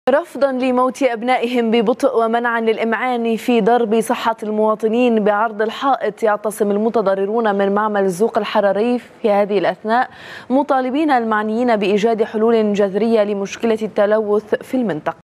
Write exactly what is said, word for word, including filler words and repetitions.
رفضا لموت أبنائهم ببطء ومنعا للإمعان في ضرب صحة المواطنين بعرض الحائط، يعتصم المتضررون من معمل الزوق الحراري في هذه الأثناء مطالبين المعنيين بإيجاد حلول جذرية لمشكلة التلوث في المنطقة.